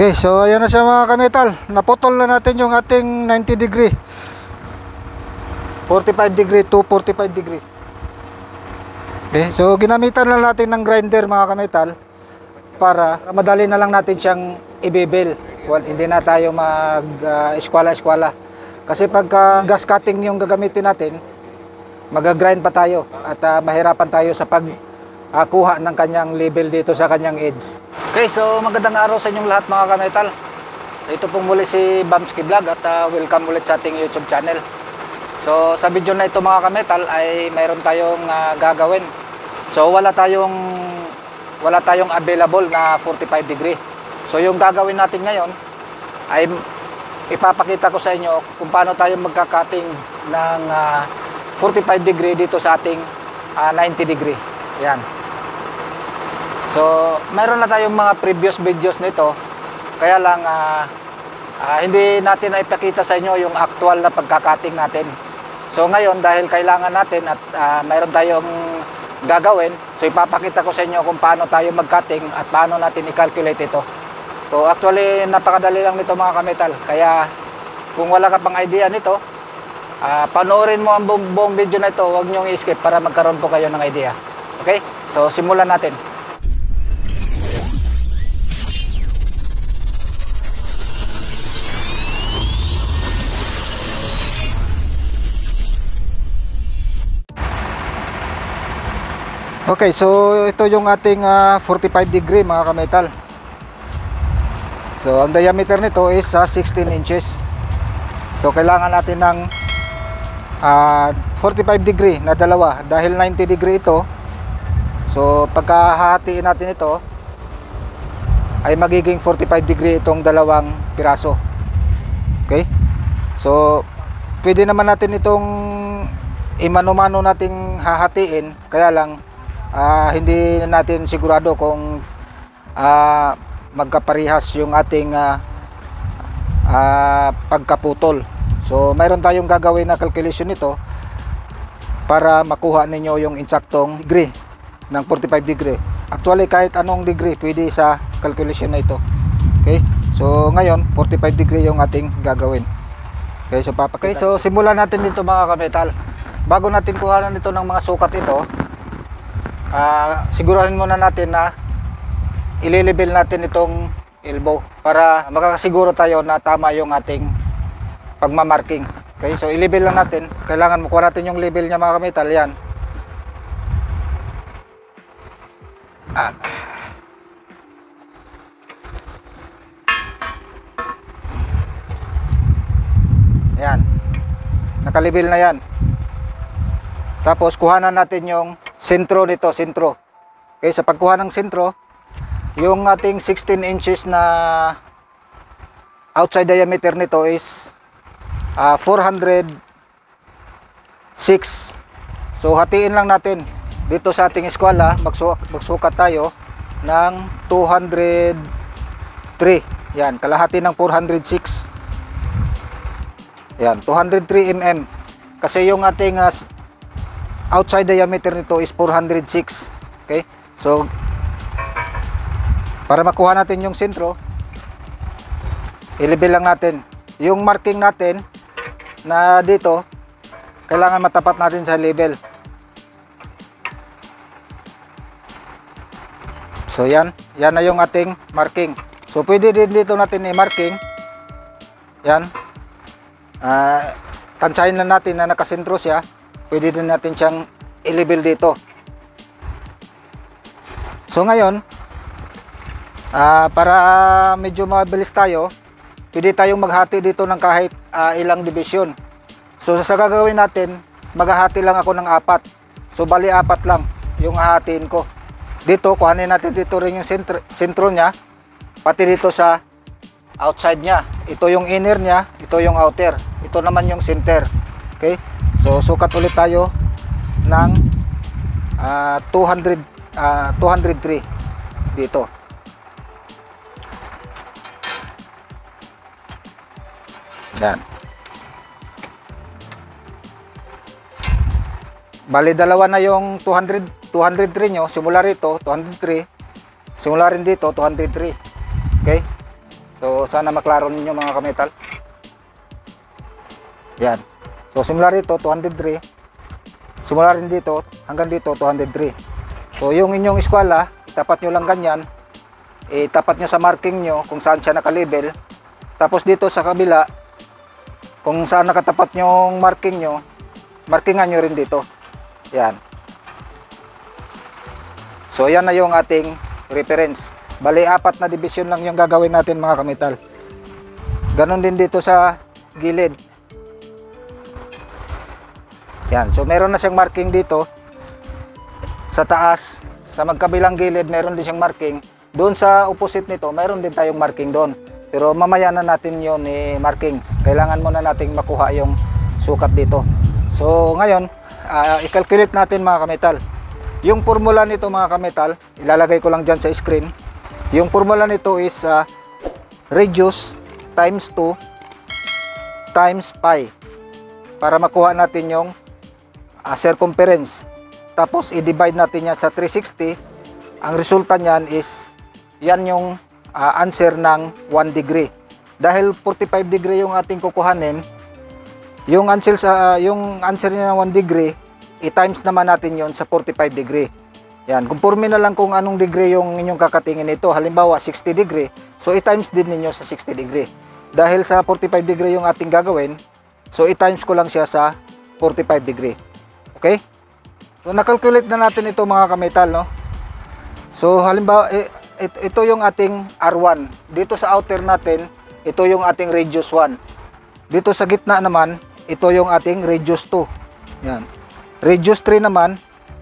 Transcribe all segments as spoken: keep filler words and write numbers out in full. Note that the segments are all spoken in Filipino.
Okay, so ayan na siya mga kametal. Naputol na natin yung ating ninety degree, forty-five degree to forty-five degree. Okay, so ginamitan lang natin ng grinder mga kametal para madali na lang natin siyang ibebel. Well, hindi na tayo mag uh, eskwala-eskwala. Kasi pagka gas cutting yung gagamitin natin, mag-grind pa tayo at uh, mahirapan tayo sa pag uh, kuha ng kanyang level dito sa kanyang edge. Okay, so magandang araw sa inyong lahat mga kametal. Ito pong muli si Bamski Vlog at uh, welcome ulit sa ating YouTube channel. So sa video na ito mga kametal ay mayroon tayong uh, gagawin. So wala tayong wala tayong available na forty-five degree. So yung gagawin natin ngayon ay ipapakita ko sa inyo kung paano tayo magka-cutting ng uh, forty-five degree dito sa ating uh, ninety degree. Yan. So, meron na tayong mga previous videos nito. Kaya lang uh, uh, hindi natin na ipakita sa inyo yung actual na pagka-cutting natin. So ngayon dahil kailangan natin at uh, mayroon tayong gagawin, so ipapakita ko sa inyo kung paano tayo mag-cutting at paano natin i-calculate ito. So actually napakadali lang nito mga kametal. Kaya kung wala ka pang idea nito, uh, panoorin mo ang buong, buong video na ito. Huwag nyo i-skip para magkaroon po kayo ng idea. Okay? So simulan natin. Okay, so ito yung ating uh, forty-five degree mga kametal. So ang diameter nito is uh, sixteen inches. So kailangan natin ng uh, forty-five degree na dalawa dahil ninety degree ito. So pagkahahatiin natin ito ay magiging forty-five degree itong dalawang piraso. Okay? So pwede naman natin itong imano-mano nating hahatiin, kaya lang Uh, hindi natin sigurado kung uh, magkaparihas yung ating uh, uh, pagkaputol. So mayroon tayong gagawin na calculation nito para makuha ninyo yung insaktong degree ng forty-five degree. Actually kahit anong degree pwede sa calculation na ito. Okay, so ngayon forty-five degree yung ating gagawin. Okay, so papakita. Okay, so simulan natin dito mga kametal. Bago natin kuhanan ito ng mga sukat ito, Uh, sigurahin muna natin na ililibel natin itong elbow para makakasiguro tayo na tama yung ating pagmamarking. Okay, so ilibel lang natin. Kailangan makuha natin yung level niya mga kametal. Yan. Ah. Yan. Nakalibel na yan. Tapos kuhanan natin yung sentro nito, sentro. Okay, sa pagkuha ng sentro, yung ating sixteen inches na outside diameter nito is uh, four hundred six. So hatiin lang natin dito sa ating eskwela, magsukat, magsukat tayo ng two hundred three. Yan, kalahati ng four hundred six. Yan, two hundred three millimeters. Kasi yung ating uh, outside diameter nito is four hundred six. Okay? So para makuha natin yung sentro, i-level lang natin. Yung marking natin na dito, kailangan matapat natin sa level. So yan, yan na yung ating marking. So pwede din dito natin i-marking. Yan. Uh, tansyahin lang natin na nakasentro siya. Pwede din natin siyang i-level dito. So ngayon, uh, para medyo mabilis tayo, pwede tayong maghati dito ng kahit uh, ilang division. So sa gagawin natin, maghahati lang ako ng apat. So bali apat lang yung hahatiin ko. Dito, kuhanin natin dito rin yung sentro, sentro niya, pati dito sa outside niya. Ito yung inner niya, ito yung outer. Ito naman yung center. Okay? So sukat ulit tayo ng uh, two hundred, uh, two hundred three dito. Yan. Bali dalawa na yung two hundred, two hundred three nyo. Simula rito two hundred three. Simula rin dito two hundred three. Okay? So sana maklaro ninyo mga kametal. Yan. So simula rito two hundred three. Simula rin dito hanggang dito two hundred three. So yung inyong eskwela, itapat nyo lang ganyan. Itapat nyo sa marking nyo kung saan siya nakalabel. Tapos dito sa kabila, kung saan nakatapat yung marking nyo, markingan nyo rin dito. Yan. So yan na yung ating reference. Bali apat na division lang yung gagawin natin mga kametal. Ganon din dito sa gilid. Yan. So meron na siyang marking dito sa taas. Sa magkabilang gilid meron din siyang marking. Doon sa opposite nito meron din tayong marking doon. Pero mamaya na natin yon eh, marking. Kailangan muna nating makuha yung sukat dito. So ngayon, uh, i-calculate natin mga kametal. Yung formula nito mga kametal, ilalagay ko lang dyan sa screen. Yung formula nito is uh, radius times two times pi. Para makuha natin yung uh, circumference. Tapos i-divide natin yan sa three sixty. Ang resulta niyan is yan yung uh, answer ng one degree. Dahil forty-five degree yung ating kukuhanin, yung answer sa uh, yung answer niya ng one degree, i-times naman natin yon sa forty-five degree. Yan, kumpirme na lang kung anong degree yung inyong kakatingin nito. Halimbawa sixty degree, so i-times din ninyo sa sixty degree. Dahil sa forty-five degree yung ating gagawin, so i-times ko lang siya sa forty-five degree. Okay? So nakalculate na natin ito mga kametal, no? So halimbawa eh, ito yung ating R one. Dito sa outer natin, ito yung ating radius one. Dito sa gitna naman, ito yung ating radius two. Yan. Radius three naman,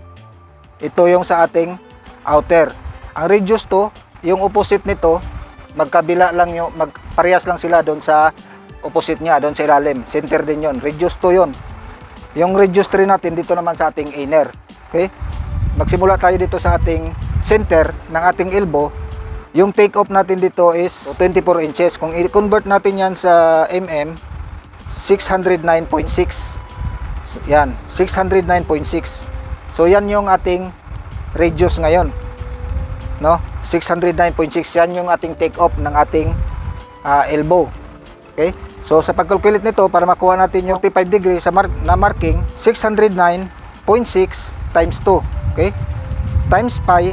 ito yung sa ating outer. Ang radius two, yung opposite nito, magkabila lang yung, magparehas lang sila doon sa opposite niya, doon sa ilalim. Center din yon. Radius two yon. Yung radius three natin, dito naman sa ating inner. Okay? Magsimula tayo dito sa ating center ng ating elbow. Yung take off natin dito is twenty-four inches. Kung i-convert natin yan sa mm, six oh nine point six. Yan, six oh nine point six. So yan yung ating radius ngayon, no? six oh nine point six, yan yung ating take off ng ating uh, elbow. Okay? So sa pag-calculate nito, para makuha natin yung forty-five degree sa mar na marking, six oh nine point six times two. Okay? Times pi,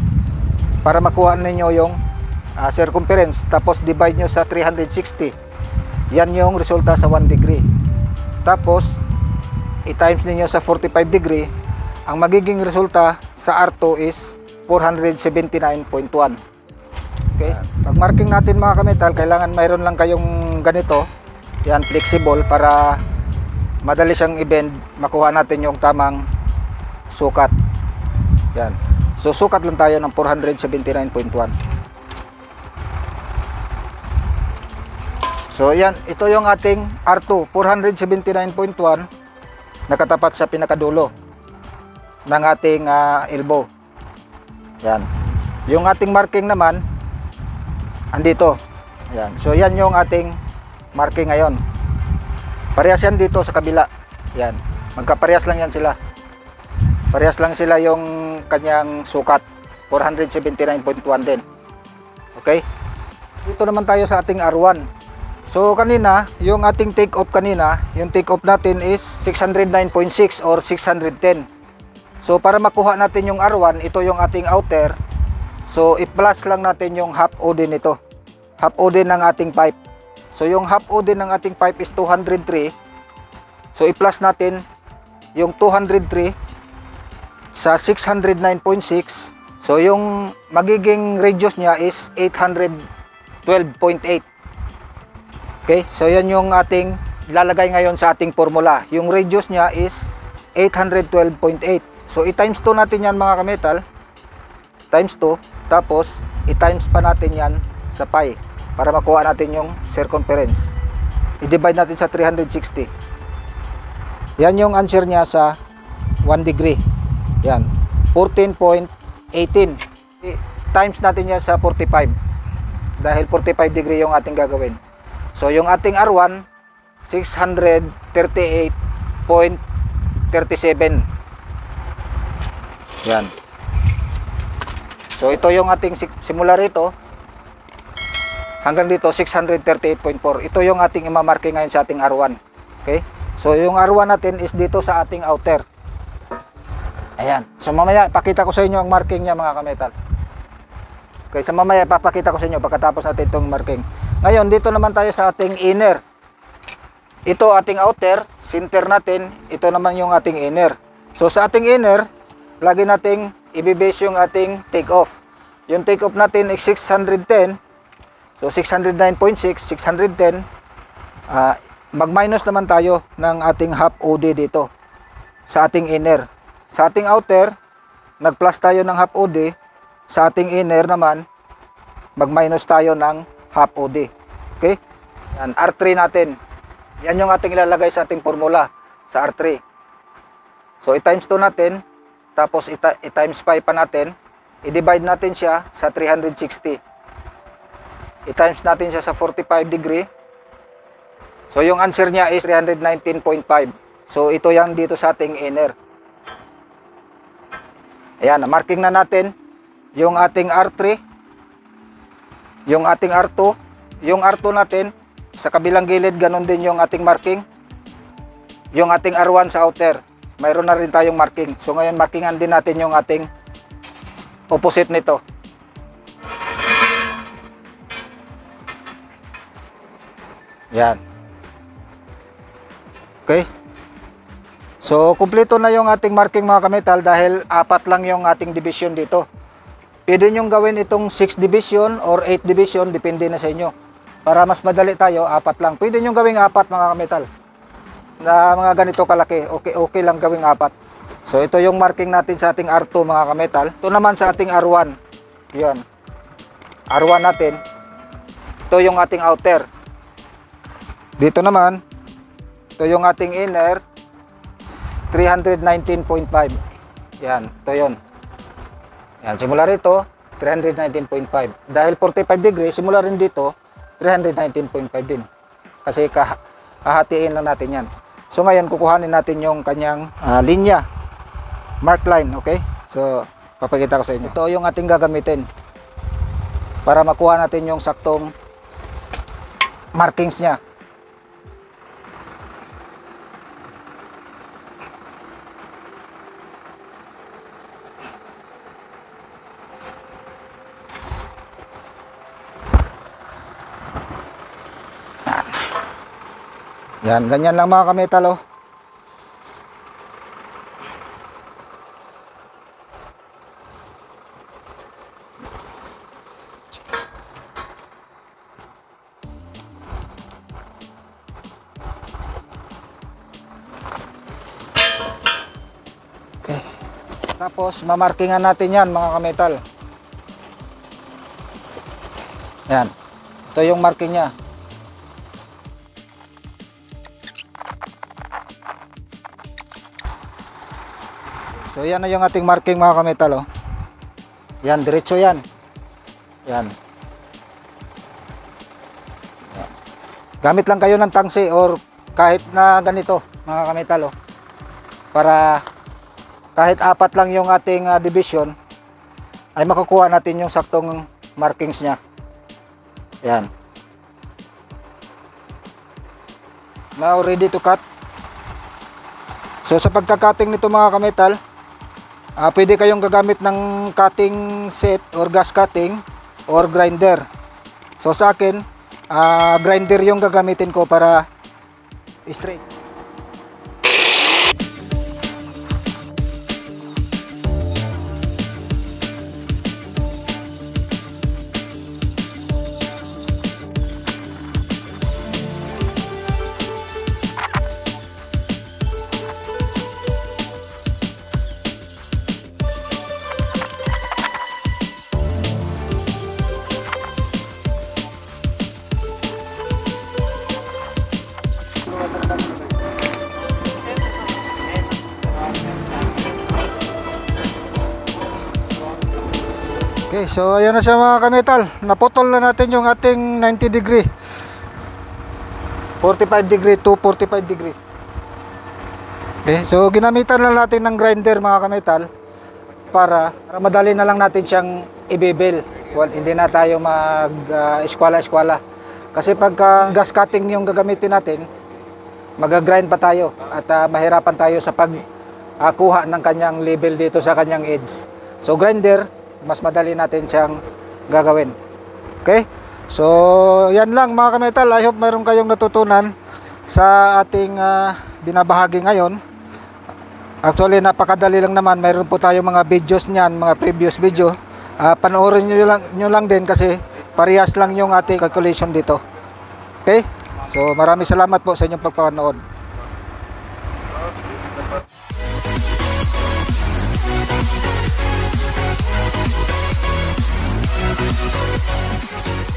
para makuha ninyo yung uh, circumference. Tapos divide nyo sa three hundred sixty. Yan yung resulta sa one degree. Tapos i-times ninyo sa forty-five degree. Ang magiging resulta sa R two is four hundred seventy-nine point one. Okay? Pag marking natin mga kametal, kailangan mayroon lang kayong ganito. Yan, flexible, para madali siyang i-bend. Makuha natin yung tamang sukat. Yan. So sukat lang tayo ng four hundred seventy-nine point one. So yan, ito yung ating R two, four hundred seventy-nine point one, nakatapat sa pinakadulo ng ating uh, elbow. Yan. Yung ating marking naman andito. Yan. So yan yung ating marking ngayon. Parehas yan dito sa kabila. Yan. Magkaparehas lang yan sila. Parehas lang sila yung kanyang sukat. four hundred seventy-nine point one din. Okay? Dito naman tayo sa ating R one. So kanina, yung ating take off kanina, yung take off natin is six oh nine point six or six hundred ten. So para makuha natin yung R one, ito yung ating outer. So i-plus lang natin yung half O D nito. Half O D ng ating pipe. So yung half O D ng ating pipe is two hundred three. So i-plus natin yung two hundred three sa six oh nine point six. So yung magiging radius niya is eight hundred twelve point eight. Okay, so yan yung ating ilalagay ngayon sa ating formula. Yung radius niya is eight hundred twelve point eight. So i-times two natin yan mga kametal. Times two. Tapos i-times pa natin yan sa pi para makuha natin yung circumference. I-divide natin sa three hundred sixty. Yan yung answer niya sa one degree. Yan, fourteen point one eight. Times natin yan sa forty-five. Dahil forty-five degree yung ating gagawin. So yung ating R one, six hundred thirty-eight point three seven. Yan. So ito yung ating simula rito hanggang dito six thirty-eight point four. Ito yung ating imamarking ngayon sa ating R one. Okay? So yung R one natin is dito sa ating outer. Ayan. So mamaya pakita ko sa inyo ang marking niya mga kametal. Okay, so mamaya papakita ko sa inyo pagkatapos natin itong marking. Ngayon dito naman tayo sa ating inner. Ito ating outer, center natin, ito naman yung ating inner. So sa ating inner, lagi nating i-base yung ating take off. Yung take off natin is six ten. So six oh nine point six, six ten. Uh, mag-minus naman tayo ng ating half O D dito sa ating inner. Sa ating outer, nag-plus tayo ng half O D. Sa ating inner naman, mag-minus tayo ng half O D. Okay? Yan, R three natin. Yan yung ating ilalagay sa ating formula sa R three. So i-times two natin, tapos i-times five pa natin. I-divide natin siya sa three hundred sixty. I-times natin siya sa forty-five degree. So yung answer niya is three nineteen point five. So ito yan dito sa ating inner. Ayan, marking na natin yung ating R three, yung ating R two, yung R two natin sa kabilang gilid, ganun din yung ating marking. Yung ating R one sa outer, mayroon na rin tayong marking. So ngayon markingan din natin yung ating opposite nito. Yan. Okay. So kumpleto na yung ating marking mga kametal dahil apat lang yung ating division dito. Pwede nyo gawin itong six division or eight division, depende na sa inyo. Para mas madali tayo, apat lang. Pwede nyo gawing apat mga kametal. Na mga ganito kalaki, okay, okay lang gawing apat. So ito yung marking natin sa ating R two mga kametal. Ito naman sa ating R one. Yan. R one natin. Ito yung ating outer. Dito naman, ito yung ating inner, three nineteen point five. Yan, ito yun. Yan, simula rito, three nineteen point five. Dahil forty-five degrees, simula rin dito, three nineteen point five din. Kasi kah kahatiin lang natin yan. So ngayon, kukuhanin natin yung kanyang uh, linya. Mark line, okay? So, papakita ko sa inyo. Ito yung ating gagamitin para makuha natin yung saktong markings niya. Yan, ganyan lang mga kametal, oh. Okay. Tapos, mamarkingan natin yan mga kametal. Yan. Ito yung marking niya. So yan na yung ating marking mga kametal, oh. Yan, diretso yan. Yan. Yan. Gamit lang kayo ng tangsi or kahit na ganito mga kametal, oh. Para kahit apat lang yung ating uh, division ay makukuha natin yung saktong markings niya. Yan. Now ready to cut. So sa pagka-cutting nito mga kametal, Uh, pwede kayong gagamit ng cutting set or gas cutting or grinder. So sa akin, uh, grinder yung gagamitin ko para straight. Okay, so ayan na siya mga kametal. Naputol na natin yung ating ninety degree, forty-five degree to forty-five degree. Okay, so ginamitan na natin ng grinder mga kametal para, para madali na lang natin siyang i-bevel. Well, hindi na tayo mag uh, eskwala-eskwala. Kasi pagka gas cutting yung gagamitin natin, mag-grind pa tayo at uh, mahirapan tayo sa pag uh, kuha ng kanyang level dito sa kanyang edge. So grinder, mas madali natin siyang gagawin. Okay? So yan lang mga kametal. I hope mayroon kayong natutunan sa ating uh, binabahagi ngayon. Actually napakadali lang naman. Mayroon po tayo mga videos niyan, mga previous video. Uh, panoorin nyo lang, nyo lang din kasi parehas lang yung ating calculation dito. Okay? So maraming salamat po sa inyong pagpapanood.